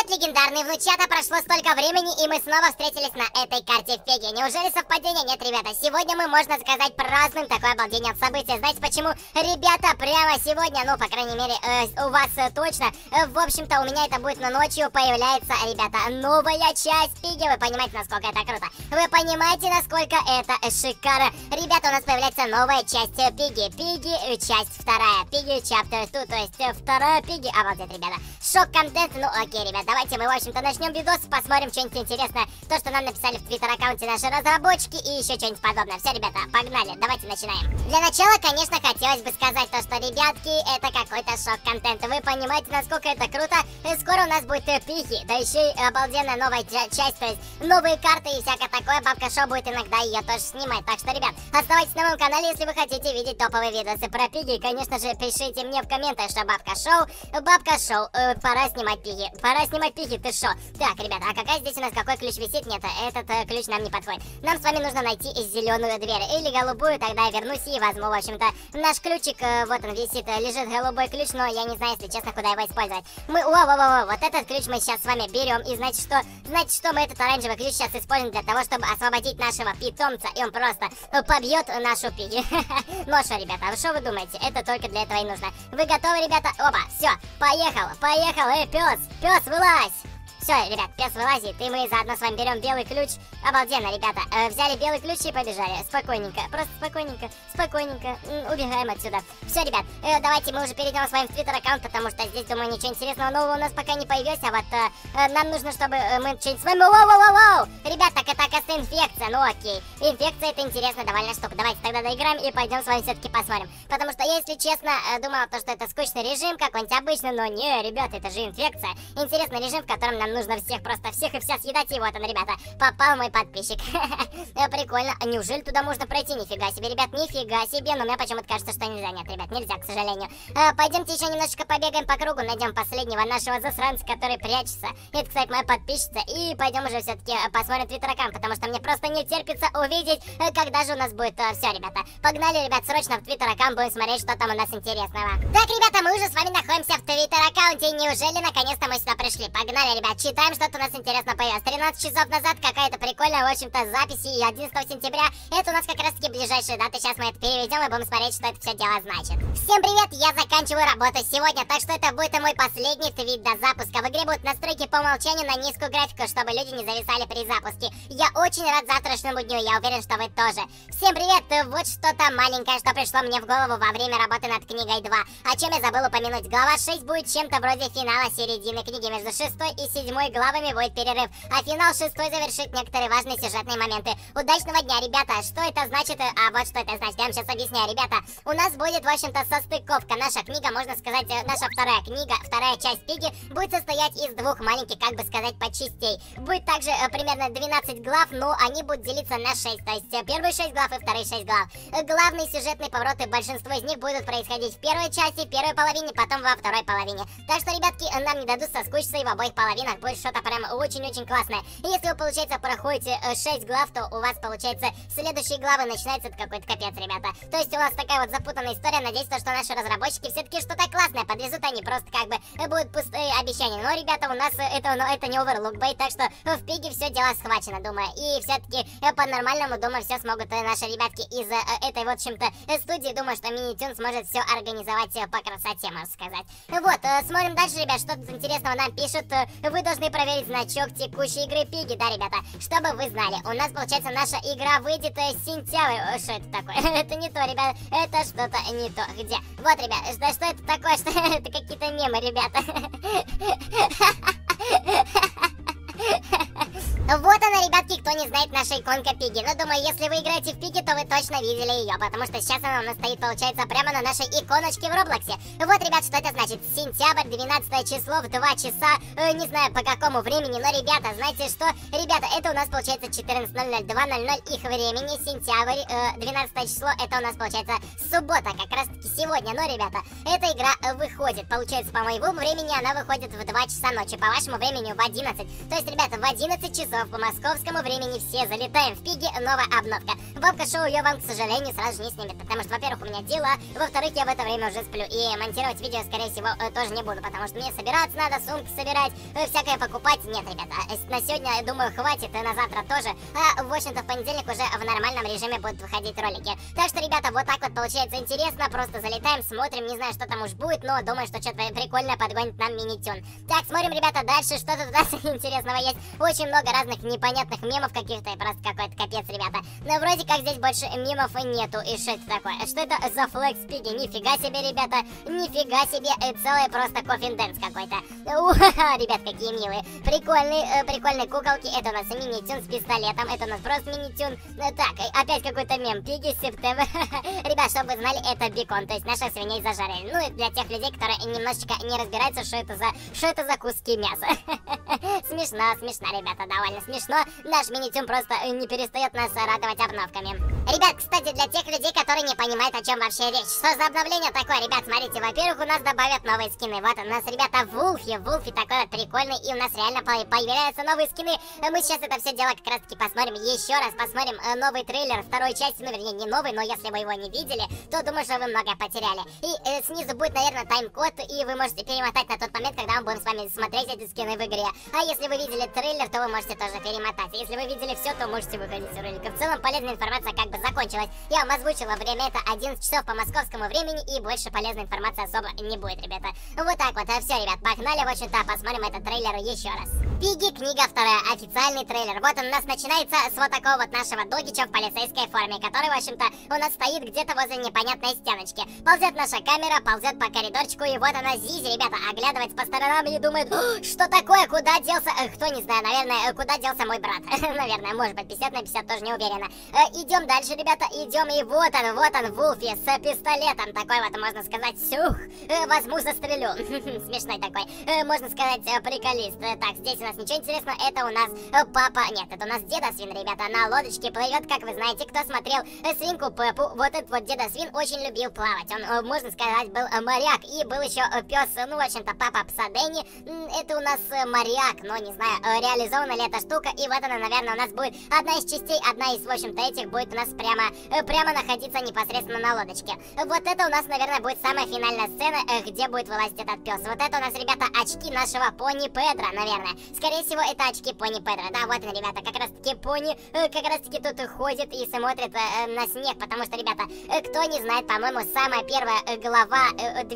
привет, легендарные внучата! Прошло столько времени, и мы снова встретились на этой карте в Пеге. Неужели совпадение? Нет, ребята. Сегодня мы, можно сказать, празднуем такое обалдение от события. Знаете почему? Ребята, прямо сегодня, ну, по крайней мере, у вас точно. В общем-то, у меня это будет, но ночью появляется, ребята, новая часть Пеги. Вы понимаете, насколько это круто? Вы понимаете, насколько это шикарно? Ребята, у нас появляется новая часть Пеги. Пеги, часть вторая. Пеги, chapter 2, то есть вторая Пеги. Обалдеть, ребята. Шок-контент. Ну, окей, ребят, давайте мы, в общем-то, начнем видос, посмотрим что-нибудь интересное. То, что нам написали в твиттер-аккаунте наши разработчики и еще что-нибудь подобное. Все, ребята, погнали, давайте начинаем. Для начала, конечно, хотелось бы сказать то, что, ребятки, это какой-то шок-контент. Вы понимаете, насколько это круто? Скоро у нас будет Пиги, да еще и обалденная новая часть, то есть новые карты и всякое такое. Бабка Шоу будет иногда ее тоже снимать. Так что, ребят, оставайтесь на моем канале, если вы хотите видеть топовые видосы про Пиги. И, конечно же, пишите мне в комментариях, что Бабка Шоу, пора снимать Пиги. Пора снимать Пиги, ты шо? Так, ребята, а какая здесь у нас, какой ключ висит? Нет, этот ключ нам не подходит. Нам с вами нужно найти зеленую дверь или голубую, тогда я вернусь и возьму, в общем-то, наш ключик. Вот он висит, лежит голубой ключ, но я не знаю, если честно, куда его использовать. Мы, вот этот ключ мы сейчас с вами берем, и значит, что мы этот оранжевый ключ сейчас используем для того, чтобы освободить нашего питомца, и он просто побьет нашу Пиги. Ну а что, ребята, а что вы думаете? Это только для этого и нужно. Вы готовы, ребята? Опа, все, поехал, пес, вылазь! Все, ребят, пес вылазит, и мы заодно с вами берем белый ключ. Обалденно, ребята. Взяли белый ключ и побежали. Спокойненько, просто спокойненько. Убегаем отсюда. Все, ребят, давайте мы уже перейдем с вами в твиттер-аккаунт, потому что здесь, думаю, ничего интересного нового у нас пока не появилось. А вот нам нужно, чтобы мы что-нибудь с вами... Воу! Ребят, так это, оказывается, инфекция. Ну окей. Инфекция — это интересно, довольно штука. Давайте тогда доиграем и пойдем с вами все-таки посмотрим. Потому что я, если честно, думала, что это скучный режим, какой-нибудь обычный, но не, ребят, это же инфекция. Интересный режим, в котором нам нужно всех и вся съедать. И вот он, ребята, попал мой подписчик. Прикольно. Неужели туда можно пройти? Нифига себе, ребят, нифига себе. Но мне почему-то кажется, что нельзя. Нет, ребят, нельзя, к сожалению. Пойдемте еще немножечко побегаем по кругу, найдем последнего нашего засранца, который прячется. Это, кстати, моя подписчица. И пойдем уже все-таки посмотрим твиттер-аккаунт, потому что мне просто не терпится увидеть, когда же у нас будет все, ребята. Погнали, ребят, срочно в твиттер-аккаунт, будем смотреть, что там у нас интересного. Так, ребята, мы уже с вами находимся в твиттер-аккаунте. Неужели наконец-то мы сюда пришли? Погнали, ребят, читаем, что-то у нас интересно появилось. 13 часов назад какая-то прикольная, в общем-то, запись, и 11 сентября. Это у нас как раз-таки ближайшие даты. Сейчас мы это переведем и будем смотреть, что это все дело значит. Всем привет, я заканчиваю работу сегодня, так что это будет мой последний твит до запуска. В игре будут настройки по умолчанию на низкую графику, чтобы люди не зависали при запуске. Я очень рад завтрашнему дню, я уверен, что вы тоже. Всем привет, вот что-то маленькое, что пришло мне в голову во время работы над книгой 2. О чем я забыл упомянуть. Глава 6 будет чем-то вроде финала середины книги. Между 6 и 7 главами будет перерыв, а финал 6 завершит некоторые важные сюжетные моменты. Удачного дня, ребята! Что это значит? А вот что это значит, я вам сейчас объясняю, ребята. У нас будет, в общем-то, состыковка. Наша книга, можно сказать, наша вторая книга, вторая часть Пиги будет состоять из двух маленьких, как бы сказать, подчастей. Будет также примерно 12 глав, но они будут делиться на 6, то есть первые 6 глав и вторые 6 глав. Главные сюжетные повороты, большинство из них будут происходить в первой части, в первой половине, потом во второй половине. Так что, ребятки, нам не дадут соскучиться, и в обоих половинах будет что-то прям очень-очень классное. И если вы, получается, проходите 6 глав, то у вас, получается, следующие главы начинается какой-то капец, ребята. То есть у нас такая вот запутанная история. Надеюсь, что наши разработчики все-таки что-то классное подвезут, они просто как бы будут пустые обещания. Но, ребята, у нас это не Overlook Bay, так что в Пиге все дело схвачено, думаю. И все-таки по-нормальному, думаю, все смогут наши ребятки из этой вот чем-то студии. Думаю, что Минитюн сможет все организовать по красоте, можно сказать. Вот, смотрим дальше, ребят, что тут интересного нам пишут. Вы должны проверить значок текущей игры Пиги, да, ребята? Чтобы вы знали, у нас, получается, наша игра выйдет в сентябре. Что это такое? Это не то, ребят, это что-то не то. Где? Вот, ребят, что это такое? Что это какие-то мемы, ребята. Вот она, ребятки, кто не знает, наша иконка Пиги. Но думаю, если вы играете в Пиги, то вы точно видели ее, потому что сейчас она у нас стоит, получается, прямо на нашей иконочке в Роблоксе. Вот, ребят, что это значит. Сентябрь, 12 число, в 2 часа, не знаю по какому времени, но, ребята, знаете что? Ребята, это у нас, получается, 14:00, 2:00 их времени, сентябрь, 12 число, это у нас, получается, суббота, как раз-таки сегодня. Но, ребята, эта игра выходит, получается, по моему времени она выходит в 2 часа ночи, по вашему времени в 11. То есть, ребята, в 11 часов по московскому времени в все залетаем в Пиги, новая обновка. Бабка Шоу ее вам, к сожалению, сразу же не снимет, потому что, во-первых, у меня дела, во-вторых, я в это время уже сплю, и монтировать видео, скорее всего, тоже не буду, потому что мне собираться надо, сумки собирать, всякое покупать. Нет, ребята, на сегодня, я думаю, хватит, и на завтра тоже, а, в общем-то, в понедельник уже в нормальном режиме будут выходить ролики. Так что, ребята, вот так вот получается интересно, просто залетаем, смотрим, не знаю, что там уж будет, но думаю, что что-то прикольное подгонит нам мини-тюн. Так, смотрим, ребята, дальше, что тут у нас интересного есть. Очень много разных непонятных мемов каких-то, и просто какой-то капец, ребята. Но вроде как здесь больше мемов и нету. И что это такое? Что это за флекс Пиги? Нифига себе, ребята, нифига себе, целый просто коффин-дэнс какой-то. Ребят, какие милые. Прикольные куколки. Это у нас мини-тюн с пистолетом, это у нас просто мини-тюн. Так, опять какой-то мем. Пиги Септембр. Ребят, чтобы вы знали, это бекон, то есть наших свиней зажарили. Ну и для тех людей, которые немножечко не разбираются, что это за куски мяса. Смешно, ребята, довольно смешно. Наш мини-тюн просто не перестает нас радовать обновками. Ребят, кстати, для тех людей, которые не понимают, о чем вообще речь, что за обновление такое, ребят, смотрите, во-первых, у нас добавят новые скины. Вот у нас, ребята, Вулфи такой вот прикольный, и у нас реально появляются новые скины. Мы сейчас это все дело как раз-таки посмотрим еще раз, посмотрим новый трейлер второй части, ну, вернее, не новый, но если вы его не видели, то думаю, что вы многое потеряли. И снизу будет, наверное, тайм-код, и вы можете перемотать на тот момент, когда мы будем с вами смотреть эти скины в игре. А если вы видели трейлер, то вы можете тоже перемотать. Если вы видели все, то можете выходить с ролика. В целом, полезная информация как бы закончилась. Я вам озвучила время, это 11 часов по московскому времени, и больше полезной информации особо не будет, ребята. Вот так вот, все, ребят, погнали, в общем-то, посмотрим этот трейлер еще раз. Пиги, книга вторая, официальный трейлер. Вот он у нас начинается с вот такого вот нашего догича в полицейской форме, который, в общем-то, у нас стоит где-то возле непонятной стеночки. Ползет наша камера, ползет по коридорчику, и вот она, Зизи, ребята, оглядывается по сторонам и думает, что такое, куда делся, кто не знаю, наверное, куда делся мой брат. Наверное, может быть, 50 на 50, тоже не уверена. Идем дальше, ребята, идем, и вот он, Вулфи с пистолетом, такой вот, можно сказать, возьму, застрелю. Смешной такой, можно сказать, приколист. Так, здесь у нас ничего интересного, это у нас папа, нет, это у нас деда свин, ребята, на лодочке плывет, как вы знаете, кто смотрел свинку Пеппу, вот этот вот деда свин очень любил плавать, он, можно сказать, был моряк, и был еще пес, ну, в общем-то, папа пса Дэнни, это у нас моряк, но не знаю, реализована ли эта штука, и вот она, наверное, у нас будет одна из частей, одна из, в общем-то, этих будет у нас прямо находиться непосредственно на лодочке. Вот это у нас, наверное, будет самая финальная сцена, где будет вылазить этот пес. Вот это у нас, ребята, очки нашего пони Педро, наверное. Скорее всего, это очки пони Педро. Да, вот он, ребята, как раз-таки пони, как раз-таки тут ходит и смотрит на снег, потому что, ребята, кто не знает, по-моему, самая первая глава,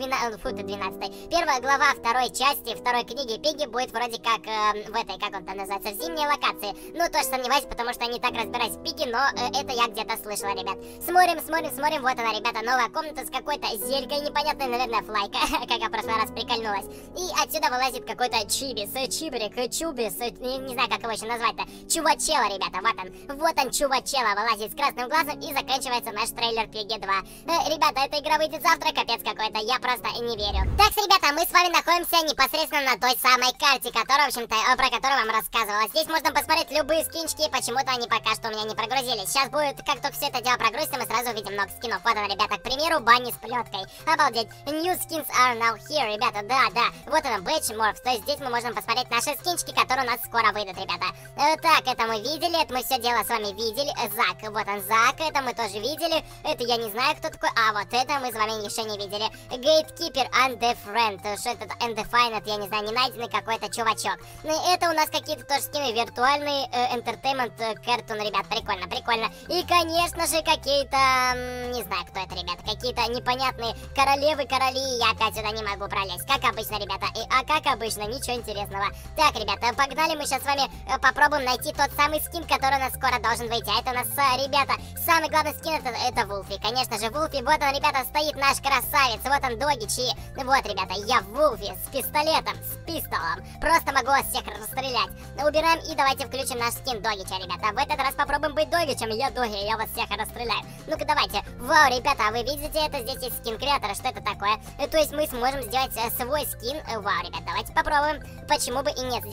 12, первая глава второй части, второй книги Пиги будет вроде как в этой, как он там называется, в зимней локации. Ну, тоже сомневаюсь, потому что я не так разбираюсь в Пиги, но это я где-то слышала, ребят. Смотрим, вот она, ребята, новая комната с какой-то зелькой непонятной, наверное, флайка, как я в прошлый раз прикольнулась. И отсюда вылазит какой-то Чибис, Чубис, не знаю, как его еще назвать-то, Чувачела, ребята, вот он, Чувачела, вылазит с красным глазом, и заканчивается наш трейлер Пиги 2. Ребята, эта игра выйдет завтра, капец какой-то, я просто не верю. Так, ребята, мы с вами находимся непосредственно на той самой карте, которая, в общем-то, про которую вам рассказывала. Здесь можно посмотреть любые скинчики, почему-то они пока что у меня не прогрузились. Сейчас будет, как только все это дело прогрузится, мы сразу увидим много скинов. Вот он, ребята, к примеру, Банни с плеткой. Обалдеть. New skins are now here, ребята, да. Вот он, Badge Morphs. То есть здесь мы можем посмотреть наши скинчики, которые у нас скоро выйдут, ребята. Так, это мы видели, это мы все дело с вами видели. Зак, вот он, Зак, это мы тоже видели. Это я не знаю, кто такой. А вот это мы с вами еще не видели. Gatekeeper Undefriend. Что это? Undefined, я не знаю, не найденный какой-то чувачок. Это у нас какие-то тоже скины виртуальные. Entertainment Cartoon, ребят, прикольно. И, конечно же, какие-то, не знаю, кто это, ребята, какие-то непонятные королевы, короли, я опять сюда не могу пролезть, как обычно, ребята, как обычно, ничего интересного. Так, ребята, погнали, мы сейчас с вами попробуем найти тот самый скин, который у нас скоро должен выйти, а это у нас, ребята, самый главный скин, это Вулфи, конечно же, Вулфи, вот он, ребята, стоит наш красавец, вот он, Догич, и вот, ребята, я Вулфи с пистолетом, с пистолом, просто могу вас всех расстрелять. Убираем и давайте включим наш скин Догича, ребята, в этот раз попробуем быть Догичем, я Доги, я вас всех расстреляю. Ну-ка, давайте. Вау, ребята, а вы видите это? Здесь есть скин креатора, что это такое? То есть мы сможем сделать свой скин. Вау, ребят, давайте попробуем. Почему бы и нет? Сделать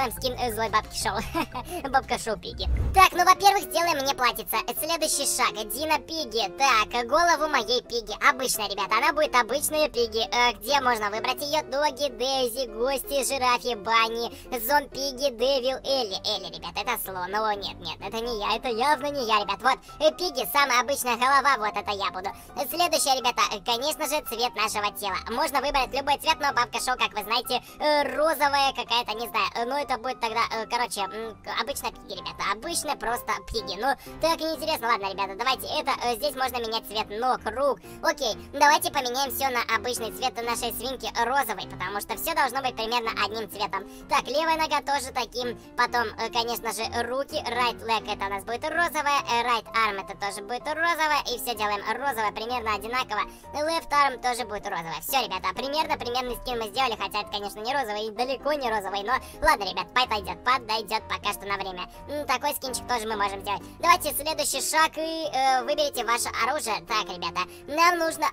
сделаем скин злой бабки шоу. Бабка шоу Пигги. Так, ну, во-первых, сделаем мне платьице. Следующий шаг. Дина Пигги. Так, голову моей Пигги. Обычная, ребята, она будет обычная Пигги. Где можно выбрать ее? Доги, Дейзи, Гости, Жирафи, Банни, Зон Пигги, Девил, Элли. Элли, ребята, это слон. О, нет, это не я, это явно не я, ребят. Вот, Пигги, самая обычная голова, вот это я буду. Следующее, ребята, конечно же, цвет нашего тела. Можно выбрать любой цвет, но бабка шоу, как вы знаете, розовая какая-то, не знаю. Ну, это будет тогда, короче, обычная Пигги, ребята. Обычная просто Пигги. Ну, так неинтересно. Ладно, ребята, давайте это, здесь можно менять цвет ног, рук. Окей, давайте поменяем все на обычный цвет нашей свинки розовый, потому что все должно быть примерно одним цветом. Так, левая нога тоже таким. Потом, конечно же, руки. Right leg это у нас будет розовая. Right arm это тоже будет розовая. И все делаем розовое, примерно одинаково. Left arm тоже будет розовое. Все, ребята, примерный скин мы сделали, хотя это, конечно, не розовый и далеко не розовый, но ладно, ребят, подойдет пока что на время. Такой скинчик тоже мы можем сделать. Давайте следующий шаг и выберите ваше оружие. Так, ребята, нам нужно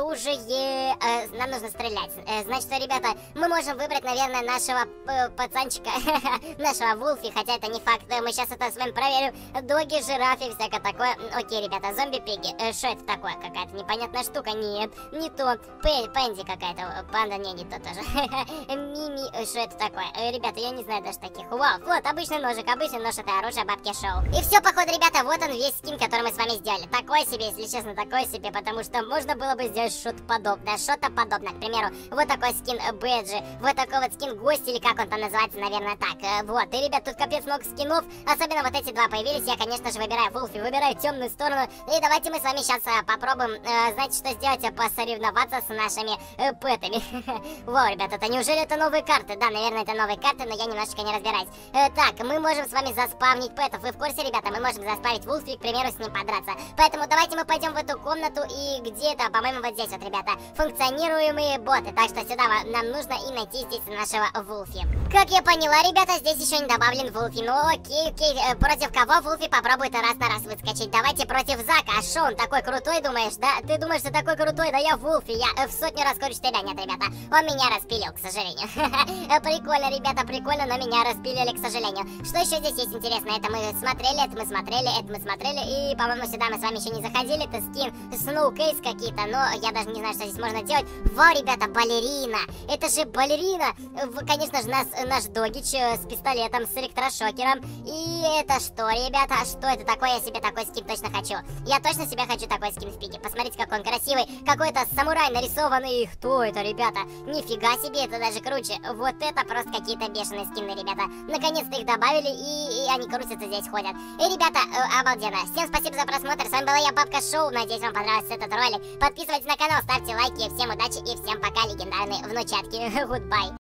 оружие, нам нужно стрелять. Значит, что, ребята, мы можем выбрать, наверное, нашего пацанчика, нашего Вулфи, хотя это не факт. Мы сейчас это с вами проверим. Доги, жирафи, всякое такое. Окей, ребята, зомби-пиги. Что это такое? Какая-то непонятная штука. Нет, не то. Пенди какая-то. Панда, не то тоже. Мими, что это такое? Ребята, я не знаю даже таких. Вау, вот, обычный ножик, обычный нож, это оружие бабки шоу. И все, походу, ребята, вот он весь скин, который мы с вами сделали. Такой себе, если честно, такой себе, потому что можно было бы сделать что-то подобное. К примеру, вот такой скин Бэджи, вот такой вот скин Гость, или как он там называется, наверное, так. Вот, и, ребят, тут капец много скинов, особенно вот эти два появились. Я, конечно же, выбираю Вулфи, выбираю темную сторону. И давайте мы с вами сейчас попробуем, знаете, что сделать? Посоревноваться с нашими пэтами. Вау, ребята, это неужели это новые карты? Да, наверное, это новые карты, но я немножечко не разбираюсь. Так, мы можем с вами заспавнить пэтов. Вы в курсе, ребята, мы можем заспавить Вулфи, к примеру, с ним подраться. Поэтому давайте мы пойдем в эту комнату, и где-то, по-моему, вот здесь вот, ребята, функционируемые боты. Так что сюда нам нужно и найти здесь нашего Вулфи. Как я поняла, ребята, здесь еще не добавлен Вулфи. Ну окей. Против кого Вулфи попробует раз на раз выскочить? Давайте против Зака. А шо, он такой крутой, думаешь, да? Ты думаешь, что такой крутой? Да я Вулфи, я в сотню раз круче тебя. Нет, ребята, он меня распилил, к сожалению. Прикольно, ребята, прикольно, но меня распилили, к сожалению. Что еще здесь есть интересно? Это мы смотрели, и, по-моему, сюда мы с вами еще не заходили. Это скин Snow Case какие-то, но я даже не знаю, что здесь можно делать. Вау, ребята, балерина. Это же балерина. Конечно же, наш Догич с пистолетом, с электрошокером. И это что, ребята? Что это такое? Я себе такой скин точно хочу. Я точно себе хочу такой скин в Пиге. Посмотрите, какой он красивый. Какой-то самурай нарисованный. Кто это, ребята? Нифига себе, это даже круче. Вот это просто какие-то бешеные скины, ребята. Наконец-то их добавили, и они крутятся здесь, ходят. И, ребята, обалденно. Всем спасибо за просмотр. С вами была я, Бабка Шоу. Надеюсь, вам понравился этот ролик. Подписывайтесь на канал, ставьте лайки. Всем удачи и всем пока, легендарные внучатки. Goodbye.